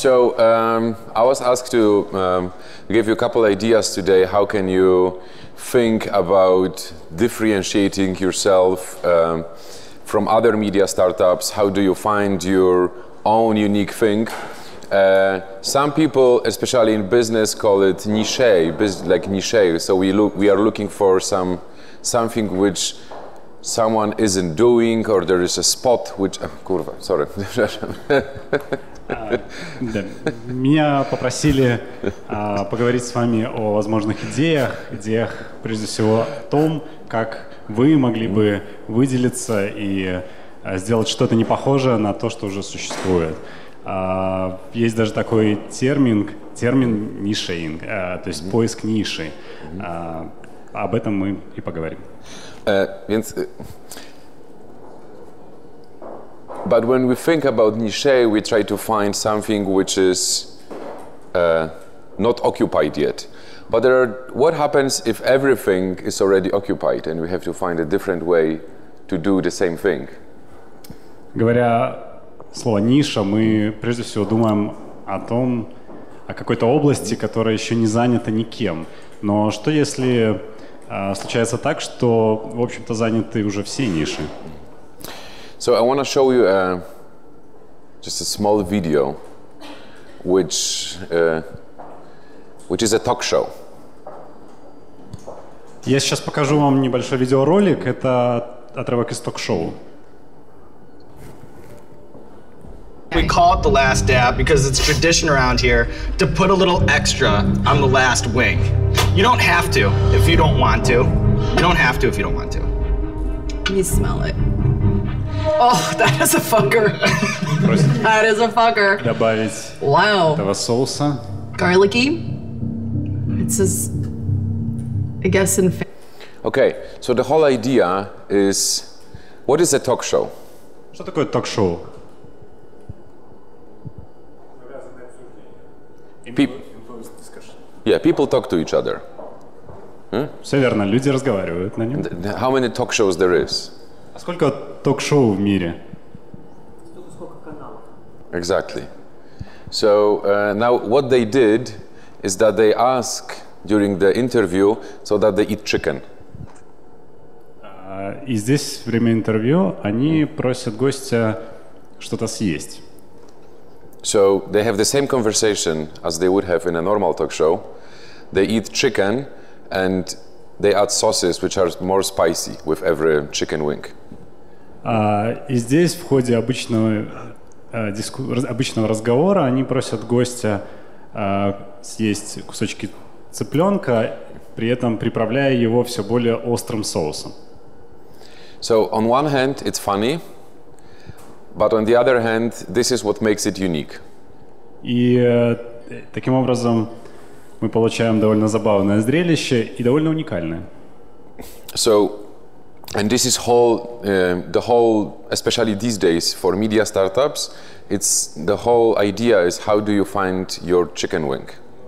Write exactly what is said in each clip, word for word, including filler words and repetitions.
So um, I was asked to um, give you a couple ideas today. How can you think about differentiating yourself um, from other media startups? How do you find your own unique thing? Uh, some people, especially in business, call it niche, like niche. So we look, we are looking for some something which someone isn't doing, or there is a spot which. Uh, kurwa, sorry. Uh, да. Меня попросили uh, поговорить с вами о возможных идеях, идеях прежде всего о том, как вы могли бы выделиться и uh, сделать что-то не похожее на то, что уже существует. Uh, есть даже такой термин, термин нишейнг, uh, то есть поиск ниши. Uh, об этом мы и поговорим. Uh, więc, but when we think about niche, we try to find something which is uh, not occupied yet. But there are, what happens if everything is already occupied and we have to find a different way to do the same thing? Говоря слово «ниша», мы прежде всего думаем о том, о какой-то области, которая еще не занята никем. Но что если uh, случается так, что, в общем-то, заняты уже все ниши? So I want to show you uh, just a small video, which uh, which is a talk show. Я сейчас покажу вам небольшой видеоролик. Это отрывок из ток-шоу. We call it the last dab because it's tradition around here to put a little extra on the last wing. You don't have to if you don't want to. You don't have to if you don't want to. You smell it. Oh, that is a fucker. That is a fucker. Добавить wow. этого соуса. Garlicky. It says, I guess in. Okay, so the whole idea is, what is a talk show? Что такое ток-шоу? People, yeah, people talk to each other. Huh? Все верно, люди разговаривают на нем. How many talk shows there is? А сколько ток-шоу в мире? Exactly. So uh, now what they did is that they ask during the interview so that they eat chicken. Uh, и здесь время интервью они просят гостя что-то съесть. So they have the same conversation as they would have in a normal talk show. They eat chicken and they add sauces which are more spicy with every chicken wing. Uh, и здесь в ходе обычного, uh, диску, обычного разговора они просят гостя uh, съесть кусочки цыпленка, при этом приправляя его все более острым соусом. So on one hand it's funny, but on the other hand this is what makes it unique. И uh, таким образом мы получаем довольно забавное зрелище и довольно уникальное. So, and this is whole, uh, the whole, especially these days for media startups, it's the whole idea is how do you find your chicken wing?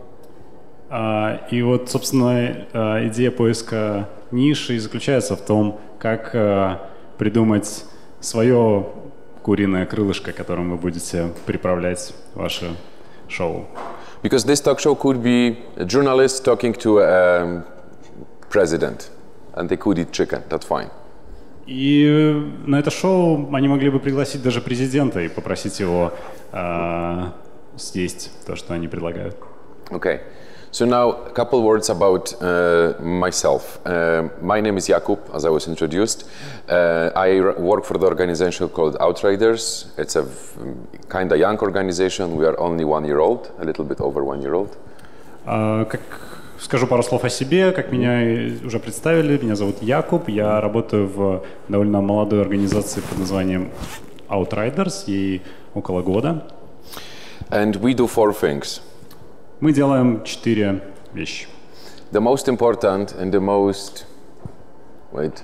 Uh, и вот, собственно, uh, идея поиска ниши заключается в том, как uh, придумать свое куриное крылышко, которым вы будете приправлять ваше шоу. Because this talk show could be a journalist talking to a um, president, and they could eat chicken, that's fine. И на это шоу они могли бы пригласить даже президента и попросить его uh, съесть то, что они предлагают. Okay. So now a couple words about uh, myself. Uh, my name is Jakub, as I was introduced. Uh, I work for the organization called Outriders. It's a kind of young organization. We are only one year old, a little bit over one year old. Uh, как, скажу пару слов о себе. Как меня уже представили, меня зовут Якуб. Я работаю в довольно молодой организации под названием Outriders. Ей около года. And we do four things. Мы делаем четыре вещи. The most important and the most, wait,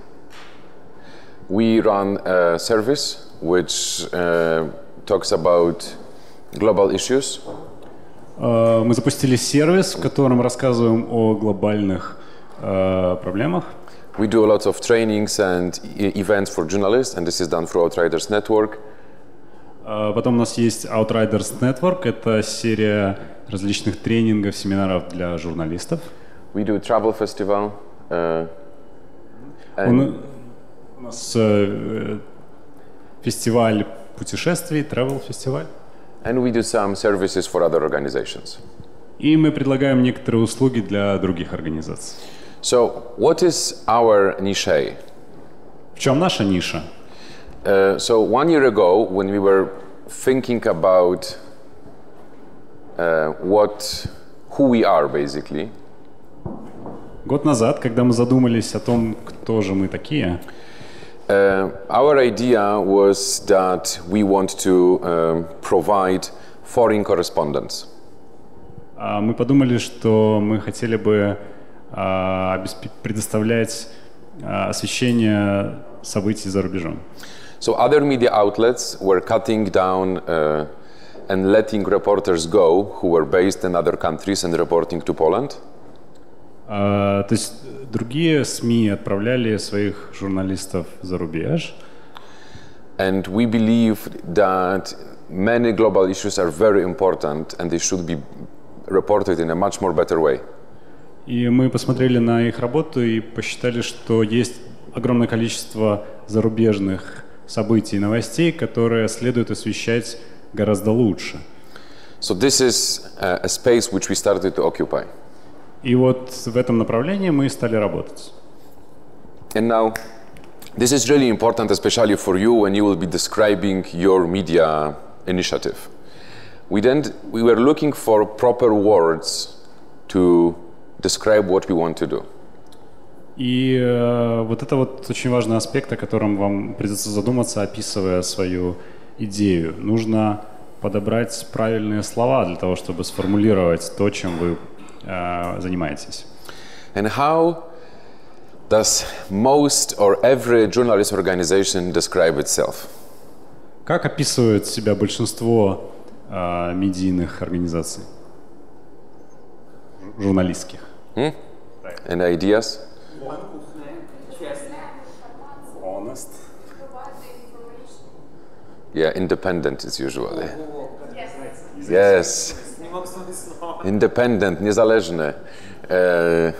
we run a service which uh, talks about global issues. Uh, мы запустили сервис, в котором рассказываем о глобальных uh, проблемах. We do lots of trainings and e- events for journalists, and this is done through Outriders Network. Потом у нас есть Outriders Network. Это серия различных тренингов, семинаров для журналистов. We do travel festival. Uh, and... У нас э, фестиваль путешествий, travel фестиваль. And we do some services for other organizations. И мы предлагаем некоторые услуги для других организаций. So, what is our niche? В чем наша ниша? Uh, so one year ago, when we were thinking about uh, what, who we are, basically. Год назад, когда мы задумались о том, кто же мы такие, uh, our idea was that we want to um, provide foreign correspondence. Uh, мы подумали, что мы хотели бы uh, предоставлять uh, освещение событий за рубежом. So other media outlets were cutting down uh, and letting reporters go who were based in other countries and reporting to Poland. Uh, то есть другие СМИ отправляли своих журналистов за рубеж. And we believe that many global issues are very important and they should be reported in a much more better way. И мы посмотрели на их работу и посчитали, что есть огромное количество зарубежных событий и новостей, которые следует освещать гораздо лучше. So this is a space which we started to occupy. И вот в этом направлении мы стали работать. And now, this is really important, especially for you when you will be describing your media initiative. We then we were looking for proper words to describe what we want to do. И э, вот это вот очень важный аспект, о котором вам придется задуматься, описывая свою идею. Нужно подобрать правильные слова для того, чтобы сформулировать то, чем вы э, занимаетесь. And how does most or every journalist organization describe itself? Как описывает себя большинство э, медийных организаций, журналистских? Hmm? Any ideas? Honest. Yeah, independent is usually. Yes. Independent, niezależny. Uh,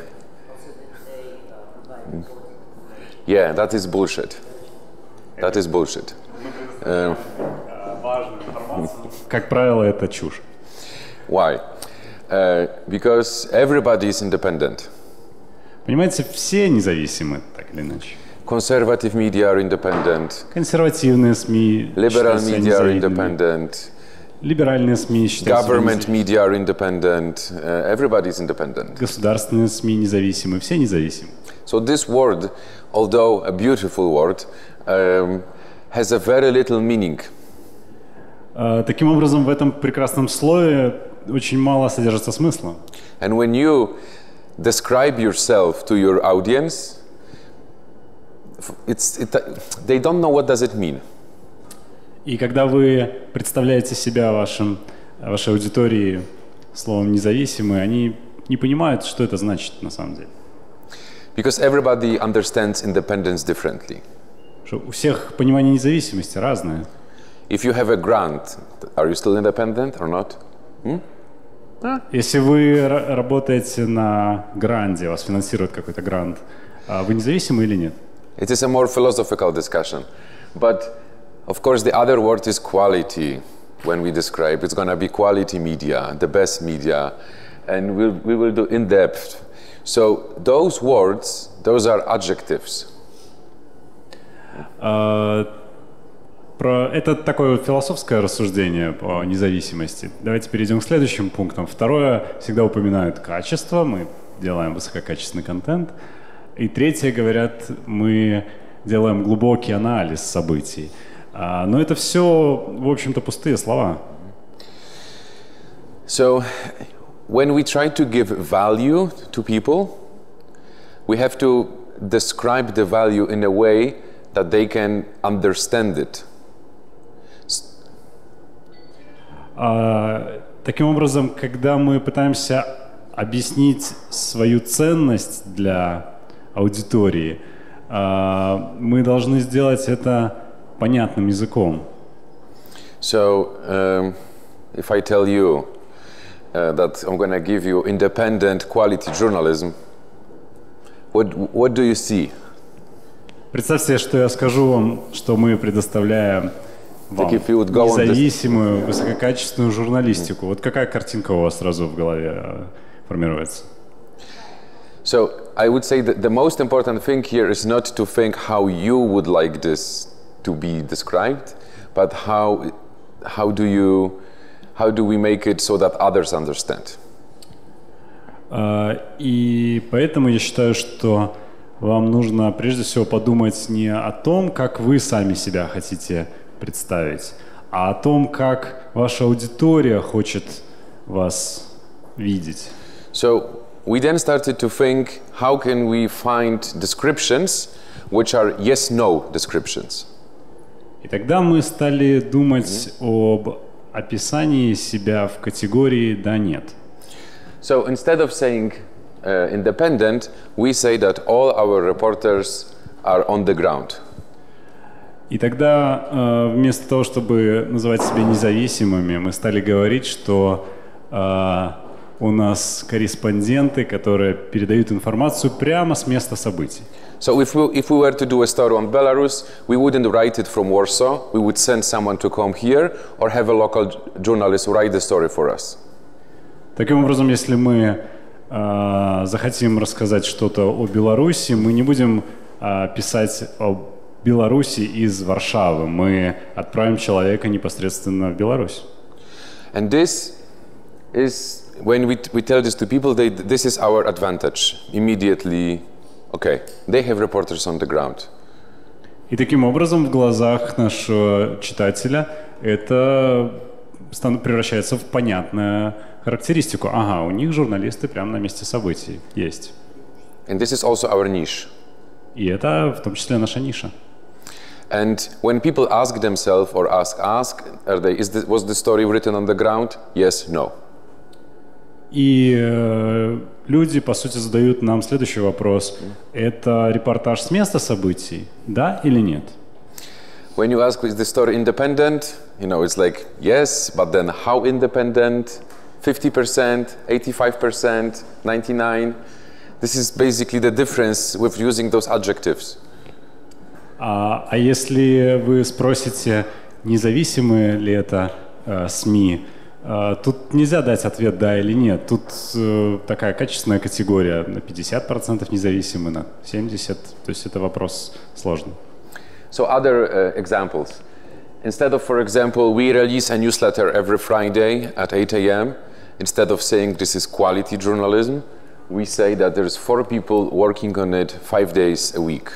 yeah, that is bullshit. That is bullshit. Uh, Как правило, это чушь. Why? Uh, because everybody is independent. Понимаете, все независимы, так или иначе. Conservative media are independent. Консервативные СМИ Liberal считаются media are независимыми. independent. Либеральные СМИ считаются Government независимыми. media are independent. Uh, everybody is independent. Государственные СМИ независимы, все независимы. So this word, although a beautiful word, um, has a very little meaning. Uh, таким образом, в этом прекрасном слове очень мало содержится смысла. And when you describe yourself to your audience, it's, it, they don't know what does it mean. И когда вы представляете себя вашим, вашей аудитории словом «независимый», они не понимают, что это значит на самом деле. Because everybody understands independence differently. Что у всех понимание независимости разное. If you have a grant, are you still independent or not? Hmm? Если вы работаете на гранде, вас финансирует какой-то грант, вы независимы или нет? It is a more philosophical discussion. But of course the other word is quality. When we describe, it's going to be quality media, the best media, and we'll, we will do in-depth. So those words, those are adjectives. Uh, про, это такое философское рассуждение по независимости. Давайте перейдем к следующим пунктам. Второе, всегда упоминают качество, мы делаем высококачественный контент. И третье, говорят, мы делаем глубокий анализ событий. Uh, но это все, в общем-то, пустые слова. So when we try to give value to people, we have to describe the value in a way that they can understand it. Uh, таким образом, когда мы пытаемся объяснить свою ценность для аудитории, uh, мы должны сделать это понятным языком. So, um, if I tell you uh, that I'm going to give you independent quality journalism, what, what do you see? Представьте, что я скажу вам, что мы предоставляем вам независимую, высококачественную журналистику. Вот какая картинка у вас сразу в голове формируется? So, I would say that the most important thing here is not to think how you would like this to be described, but how, how do you, how do we make it so that others understand? Uh, и поэтому я считаю, что вам нужно прежде всего подумать не о том, как вы сами себя хотите представить, а о том, как ваша аудитория хочет вас видеть. So, we then started to think, how can we find descriptions which are yes-no descriptions? И тогда мы стали думать mm-hmm. об описании себя в категории «да-нет». So instead of saying uh, independent, we say that all our reporters are on the ground. И тогда э, вместо того, чтобы называть себя независимыми, мы стали говорить, что э, у нас корреспонденты, которые передают информацию прямо с места событий. So if we, if we were to do a story on Belarus, we wouldn't write it from Warsaw. We would send someone to come here or have a local journalist write the story for us. Таким образом, если мы э, захотим рассказать что-то о Беларуси, мы не будем э, писать о Беларуси из Варшавы. Мы отправим человека непосредственно в Беларусь. And this is, when we, we tell this to people, they, this is our advantage. Immediately, okay, they have reporters on the ground. И таким образом в глазах нашего читателя это превращается в понятную характеристику. Ага, у них журналисты прямо на месте событий есть. And this is also our niche. И это в том числе наша ниша. And when people ask themselves or ask ask, are they, is this, was the story written on the ground? Yes, no. И э, люди, по сути, задают нам следующий вопрос. Это репортаж с места событий, да или нет? When you ask, is the story independent? You know, it's like, yes, but then how independent? fifty percent, eighty-five percent, ninety-nine percent? This is basically the difference with using those adjectives. А, а если вы спросите, независимые ли это э, СМИ, э, тут нельзя дать ответ «да» или «нет». Тут э, такая качественная категория, на пятьдесят процентов независимы, на семьдесят процентов. То есть это вопрос сложный. So other uh, examples. Instead of, for example, we release a newsletter every Friday at eight a m, instead of saying this is quality journalism, we say that there's four people working on it five days a week.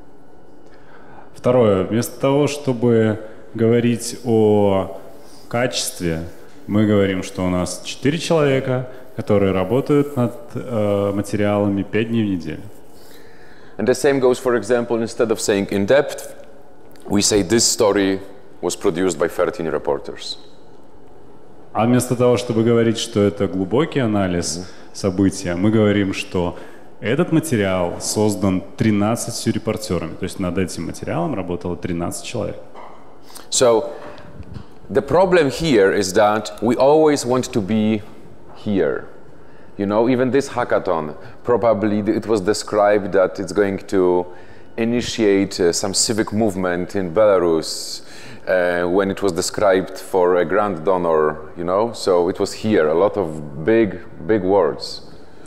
Второе. Вместо того, чтобы говорить о качестве, мы говорим, что у нас четыре человека, которые работают над э, материалами пять дней в неделю. And the same goes, for example, instead of saying in depth, we say this story was produced by thirteen reporters. А вместо того, чтобы говорить, что это глубокий анализ mm-hmm. события, мы говорим, что этот материал создан тринадцатью репортерами. То есть над этим материалом работало тринадцать человек. So, the problem here is that we always want to be here. You know, even this hackathon, probably it was described that it's going to initiate uh, some civic movement in Belarus uh, when it was described for a grand donor, you know, so it was here, a lot of big, big words.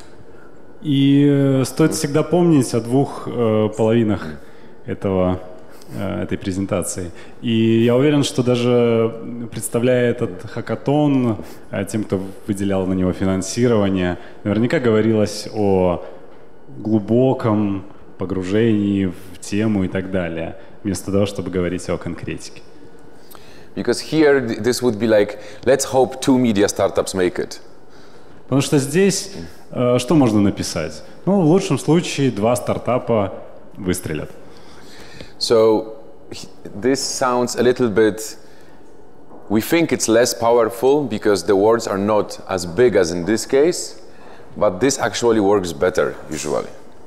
И э, стоит всегда помнить о двух э, половинах этого, э, этой презентации. И я уверен, что даже представляя этот хакатон, э, тем, кто выделял на него финансирование, наверняка говорилось о глубоком погружении в тему и так далее, вместо того, чтобы говорить о конкретике. Because here this would be like, let's hope two media startups make it. Потому что здесь э, что можно написать? Ну, в лучшем случае два стартапа выстрелят. So this sounds a little bit, we think it's less powerful because the words are not as big as in this case, but this actually works better usually.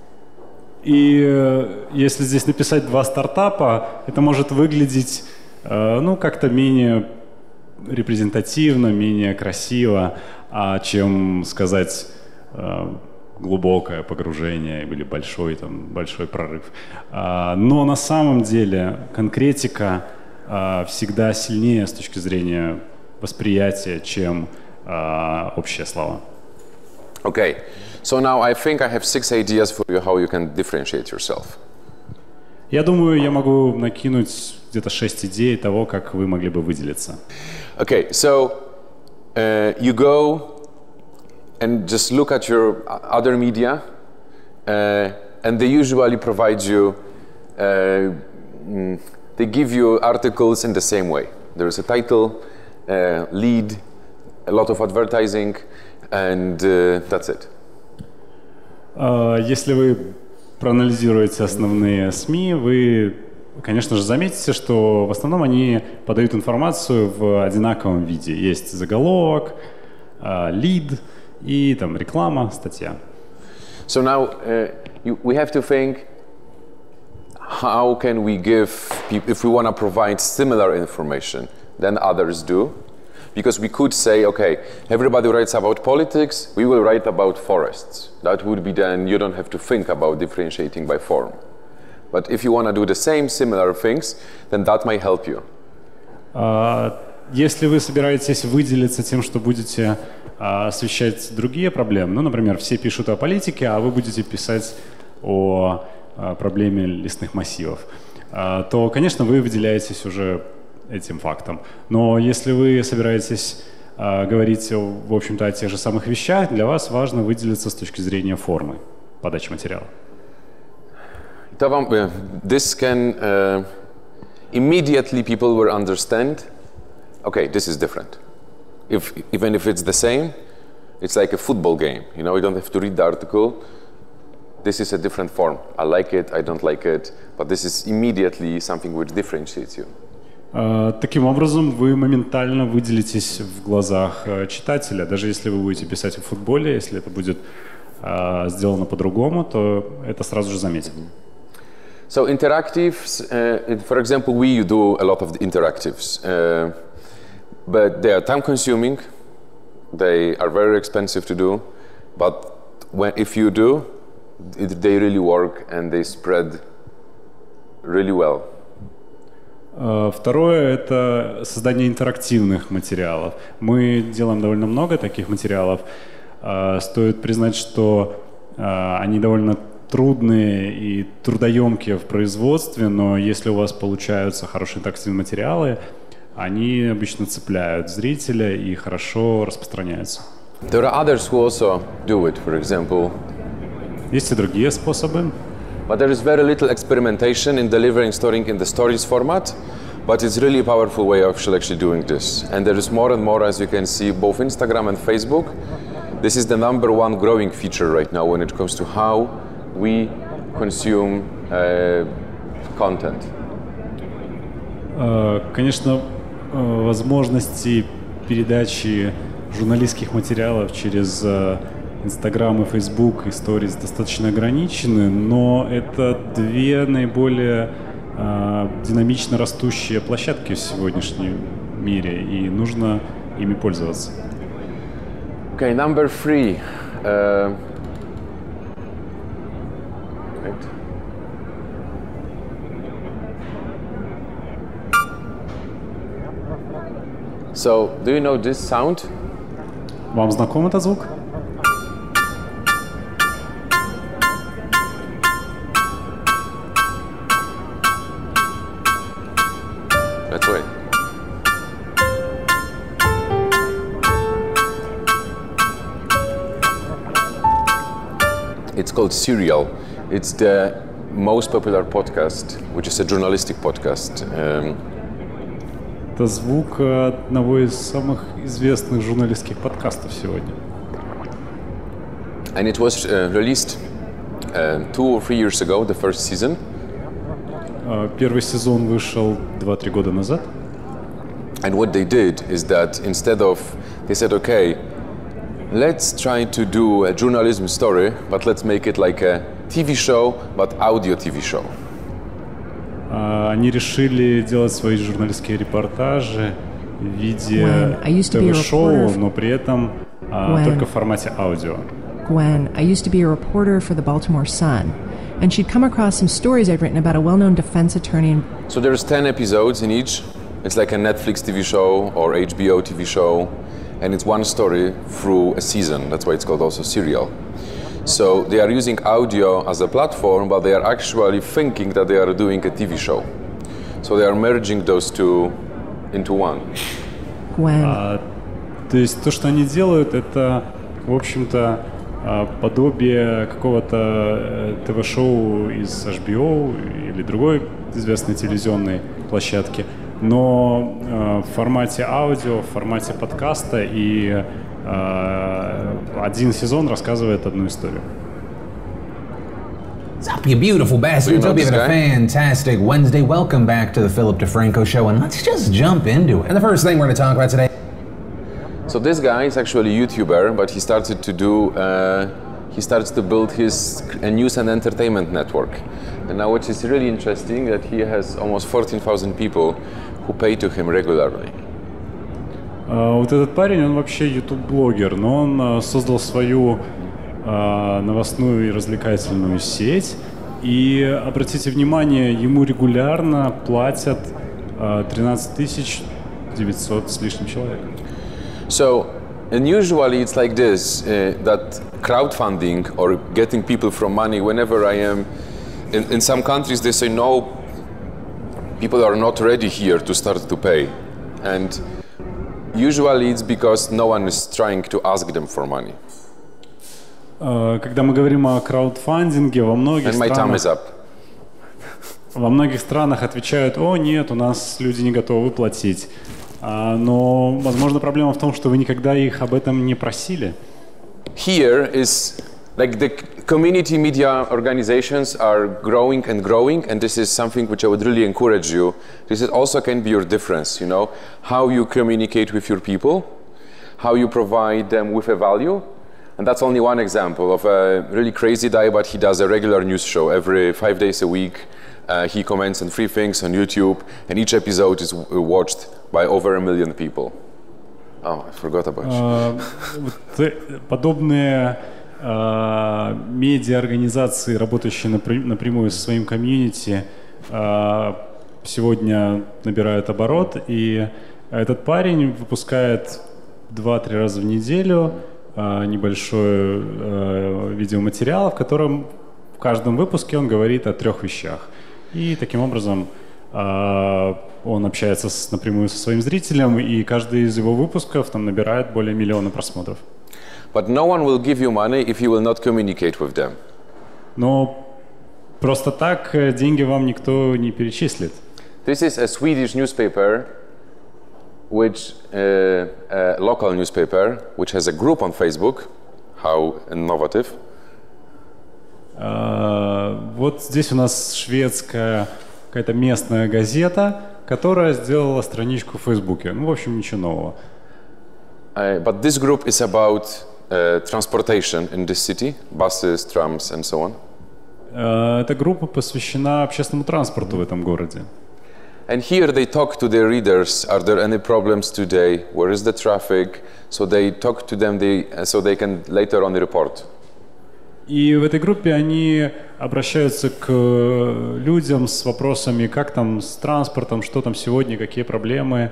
И э, если здесь написать два стартапа, это может выглядеть, э, ну, как-то менее репрезентативно, менее красиво, а чем сказать э, глубокое погружение или большой, там, большой прорыв. А, но на самом деле конкретика а, всегда сильнее с точки зрения восприятия, чем а, общие слова. Okay, so now I think I have six ideas for you how you can differentiate yourself. Я думаю, я могу накинуть где-то шесть идей того, как вы могли бы выделиться. Okay, so uh, you go and just look at your other media, uh, and they usually provide you, uh, mm, they give you articles in the same way. There is a title, uh, lead, a lot of advertising, and uh, that's it. Uh, если вы проанализируете основные СМИ, вы, конечно же, заметите, что в основном они подают информацию в одинаковом виде. Есть заголовок, лид и там реклама, статья. So now uh, you, we have to think, how can we give people, if we want to provide similar information than others do? Because we could say, okay, everybody writes about politics, we will write about forests. That would be then, you don't have to think about differentiating by form. But if you want to do the same, similar things, then that might help you. Uh, если вы собираетесь выделиться тем, что будете uh, освещать другие проблемы, ну, например, все пишут о политике, а вы будете писать о uh, проблеме лесных массивов, uh, то, конечно, вы выделяетесь уже этим фактом. Но если вы собираетесь э, говорить, в общем-то, о тех же самых вещах, для вас важно выделиться с точки зрения формы подачи материала. This can uh, immediately people will understand. Okay, this is different. If even if it's the same, it's like a football game. You know, you don't have to read the article. This is a different form. I like it. I don't like it. But this is immediately something which differentiates you. Таким образом, вы моментально выделитесь в глазах читателя. Даже если вы будете писать о футболе, если это будет uh, сделано по-другому, то это сразу же заметят. So interactives, uh, for example, we do a lot of the interactives, uh, but they are time-consuming. They are very expensive to do, but when, if you do, it, they really work and they spread really well. Второе – это создание интерактивных материалов. Мы делаем довольно много таких материалов. Стоит признать, что они довольно трудные и трудоемкие в производстве, но если у вас получаются хорошие интерактивные материалы, они обычно цепляют зрителя и хорошо распространяются. There are others who also do it, for example. Есть и другие способы. But there is very little experimentation in delivering storytelling in the stories format, but it's really a powerful way of actually doing this. And there is more and more, as you can see, both Instagram and Facebook. This is the number one growing feature right now when it comes to how we consume uh, content. Конечно, возможности передачи журналистских материалов через Инстаграм и Фейсбук и Stories достаточно ограничены, но это две наиболее э, динамично растущие площадки в сегодняшнем мире, и нужно ими пользоваться. Okay, number three. Uh, right. So, do you know this sound? Вам знаком этот звук? That's right. It's called Serial. It's the most popular podcast, which is a journalistic podcast. Um, Это звук одного из самых известных журналистских подкастов сегодня. And it was uh, released uh, two or three years ago, the first season. Первый сезон вышел два-три года назад. And what they did is that instead of, they said, okay, let's try to do a journalism story, but let's make it like a ти ви show, but audio ти ви show. Они решили делать свои журналистские репортажи виде ТВ-шоу, но при этом а, только в формате аудио. Gwen, I used to be a reporter for the Baltimore Sun, and she'd come across some stories I'd written about a well-known defense attorney. So there's ten episodes in each. It's like a Netflix T V show or H B O T V show, and it's one story through a season. That's why it's called also serial. So they are using audio as a platform, but they are actually thinking that they are doing a T V show. So they are merging those two into one. Gwen. А, то есть то, что они делают, это, в общем-то, подобие какого-то ТВ-шоу из эйч би о или другой известной телевизионной площадки, но э, в формате аудио, в формате подкаста, и э, один сезон рассказывает одну историю. Sup, you beautiful bastards. Hope you're having a fantastic Wednesday. Welcome back to the Philip DeFranco Show, and let's just jump into it. And the first thing we're going to talk about today. So this guy is actually a YouTuber, but he started to do, uh, he starts to build his a news and entertainment network. And now what is really interesting that he has almost fourteen thousand people who pay to him regularly. Uh, вот этот парень, он вообще YouTube-блогер, но он uh, создал свою uh, новостную и развлекательную сеть. И обратите внимание, ему регулярно платят uh, тринадцать тысяч девятьсот с лишним человек. So, and usually it's like this, uh, that crowdfunding or getting people from money, whenever I am, in, in some countries they say no, people are not ready here to start to pay. And usually it's because no one is trying to ask them for money. Uh, когда мы говорим о краудфандинге, во многих And my странах... time is up. Во многих странах отвечают: о, нет, у нас люди не готовы платить. А, но, возможно, проблема в том, что вы никогда их об этом не просили. Here is like the community media organizations are growing and growing, and this is something which I would really encourage you. This is also can be your difference, you know, how you communicate with your people, how you provide them with a value. And that's only one example of a really crazy guy, but he does a regular news show every five days a week. Uh, he comments on three things on YouTube, and each episode is w- watched by over a million people. Oh, I forgot about uh, you. Подобные uh, медиа-организации, работающие напря- напрямую со своим комьюнити, uh, сегодня набирают оборот, и этот парень выпускает два-три раза в неделю uh, небольшой uh, видеоматериал, в котором в каждом выпуске он говорит о трех вещах. И таким образом uh, он общается с, напрямую со своим зрителем, и каждый из его выпусков там набирает более миллиона просмотров. But no one will give you money if you will not communicate with them. Но просто так деньги вам никто не перечислит. This is a Swedish newspaper, which uh, a local newspaper, which has a group on Facebook. How innovative! Uh, вот здесь у нас шведская какая-то местная газета, которая сделала страничку в Фейсбуке. Ну, в общем, ничего нового. Uh, but this group is about uh, transportation in this city, buses, trams, and so on. Uh, эта группа посвящена общественному транспорту в этом городе. And here they talk to their readers. Are there any problems today? Where is the traffic? So they talk to them, they, so they can later on report. И в этой группе они обращаются к людям с вопросами, как там с транспортом, что там сегодня, какие проблемы.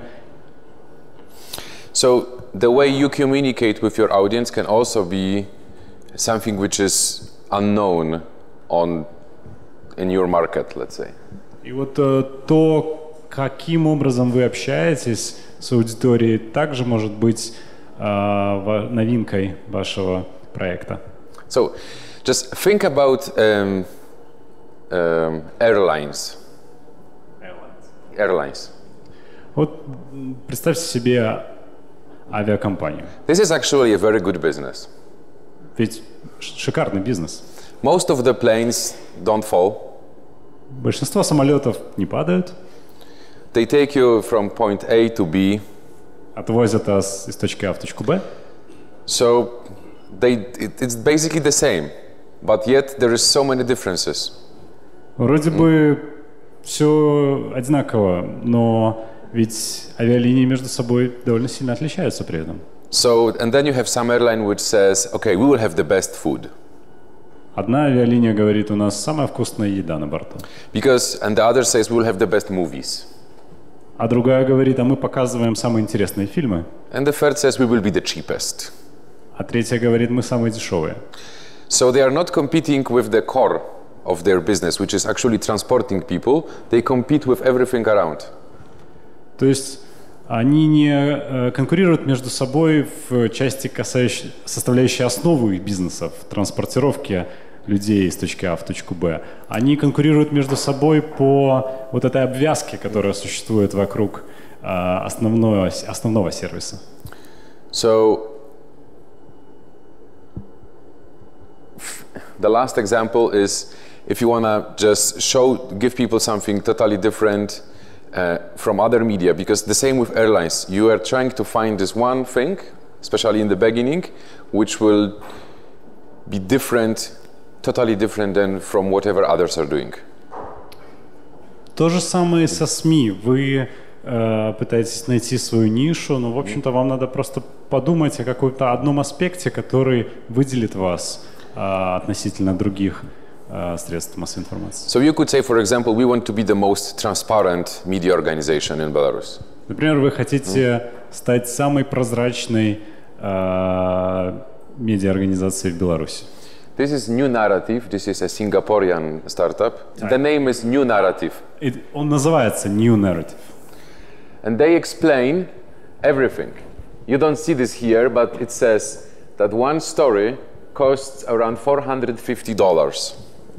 So the way you communicate with your audience can also be something which is unknown on in your market, let's say. И вот э, то, каким образом вы общаетесь с аудиторией, также может быть э, новинкой вашего проекта. So, just think about um, um, airlines. Airlines. Airlines. Вот представьте себе авиакомпанию. This is actually a very good business. Ведь шикарный бизнес. Most of the planes don't fall. Большинство самолетов не падают. They take you from point A to B. Отвозят вас из точки А в точку Б. So they, it, it's basically the same, but yet there is so many differences. Вроде бы все одинаково, но ведь авиалинии между собой довольно сильно отличаются при этом. So, and then you have some airline which says, okay, we will have the best food. Одна авиалиния говорит, у нас самая вкусная еда на борту. Because, and the other says, we will have the best movies. А другая говорит, а мы показываем самые интересные фильмы. And the third says, we will be the cheapest. А третья говорит, мы самые дешевые. So they are not competing with the core of their business, which is actually transporting people. They compete with everything around. То есть они не конкурируют между собой в части, касающей, составляющей основу их бизнеса, в транспортировке людей из точки А в точку Б. Они конкурируют между собой по вот этой обвязке, которая существует вокруг основного, основного сервиса. So, the last example is if you want to just show, give people something totally different uh, from other media, because the same with airlines, you are trying to find this one thing, especially in the beginning, which will be different, totally different than from whatever others are doing. То же самое со СМИ. Вы э, пытаетесь найти свою нишу, но, в общем-то, вам надо просто подумать о каком-то одном аспекте, который выделит вас э, относительно других э, средств массовой информации. So you could say, for example, we want to be the most transparent media organization in Belarus. Например, вы хотите стать самой прозрачной э, медиаорганизацией в Беларуси. This is New Narrative. This is a Singaporean startup. The name is New Narrative. It, он называется New Narrative. And they explain everything. You don't see this here, but it says that one story costs around four hundred fifty dollars.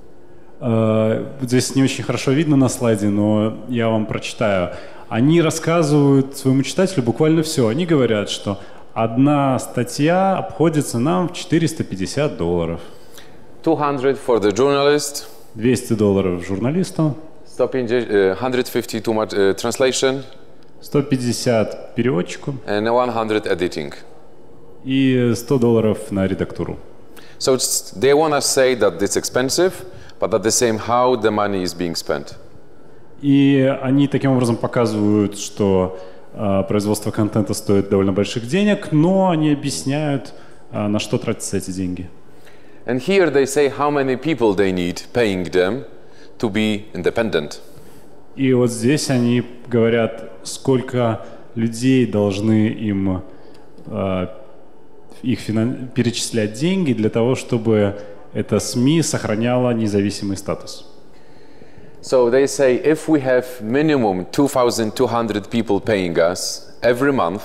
Uh, здесь не очень хорошо видно на слайде, но я вам прочитаю. Они рассказывают своему читателю буквально все. Они говорят, что одна статья обходится нам в четыреста пятьдесят долларов. two hundred for the journalist. двести долларов журналисту. one hundred fifty to uh, translation. сто пятьдесят переводчику. And one hundred editing. И сто долларов на редактуру. So they want to say that it's expensive, but at the same how the money is being spent. И они таким образом показывают, что uh, производство контента стоит довольно больших денег, но они объясняют, uh, на что тратятся эти деньги. And here they say how many people they need paying them to be independent. И вот здесь они говорят, сколько людей должны им uh, их финан... перечислять деньги для того, чтобы эта СМИ сохраняла независимый статус. So they say if we have minimum two thousand two hundred people paying us every month.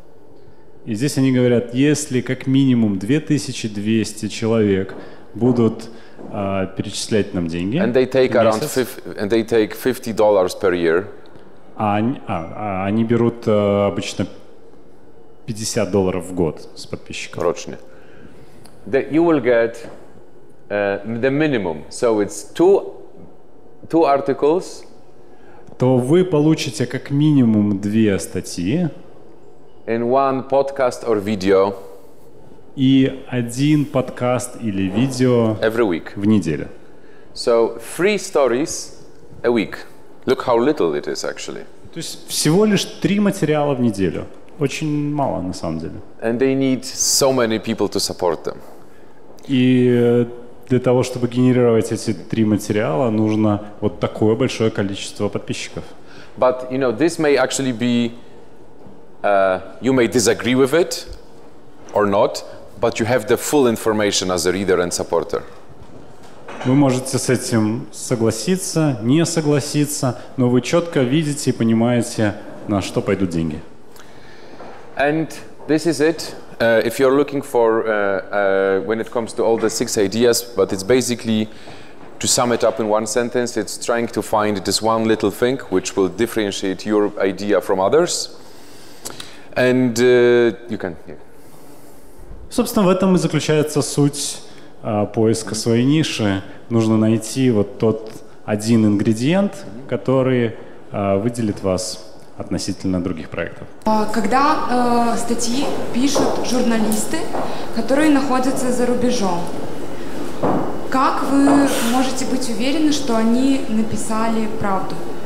И здесь они говорят, если как минимум две тысячи двести человек будут uh, перечислять нам деньги, and they take around and they take fifty dollars per year. А они, а, а они берут uh, обычно пятьдесят долларов в год с подписчиков. Рочно. That you will get uh, the minimum. So it's two two articles. То вы получите как минимум две статьи. In one podcast or video. И один подкаст или видео every week. В неделю. So three stories a week. Look how little it is actually. То есть всего лишь три материала в неделю. Очень мало на самом деле. And they need so many people to support them. И для того, чтобы генерировать эти три материала, нужно вот такое большое количество подписчиков. But you know, this may actually be uh, you may disagree with it or not, but you have the full information as a reader and supporter. Вы можете с этим согласиться, не согласиться, но вы четко видите и понимаете, на что пойдут деньги. And this is it. Uh, if you're looking for, uh, uh, when it comes to all the six ideas, but it's basically, to sum it up in one sentence, it's trying to find this one little thing which will differentiate your idea from others. And uh, you can... Yeah. Собственно, в этом и заключается суть uh, поиска своей ниши. Нужно найти вот тот один ингредиент, который uh, выделит вас относительно других проектов. Когда э, статьи пишут журналисты, которые находятся за рубежом, как вы можете быть уверены, что они написали правду?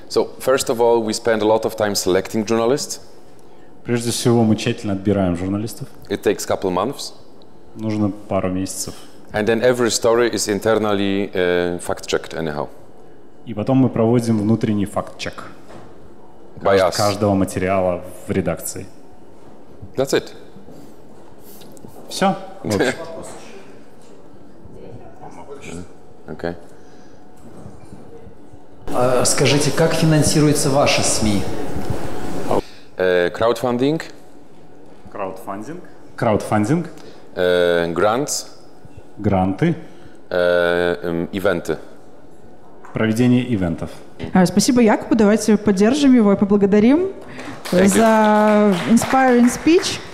So, first of all, we spend a lot of time selecting journalists. Прежде всего, мы тщательно отбираем журналистов. It takes a couple months. Нужно пару месяцев. And then every story is internally uh, fact-checked anyhow. И потом мы проводим внутренний факт-чек By us. каждого материала в редакции. That's it. Все. Okay. А, скажите, как финансируются ваши СМИ? Uh, crowdfunding. Краудфандинг. Краудфандинг. Uh, grants. Гранты. Uh, um, ивенты. Проведение ивентов. Спасибо Якобу, давайте поддержим его и поблагодарим за inspiring speech.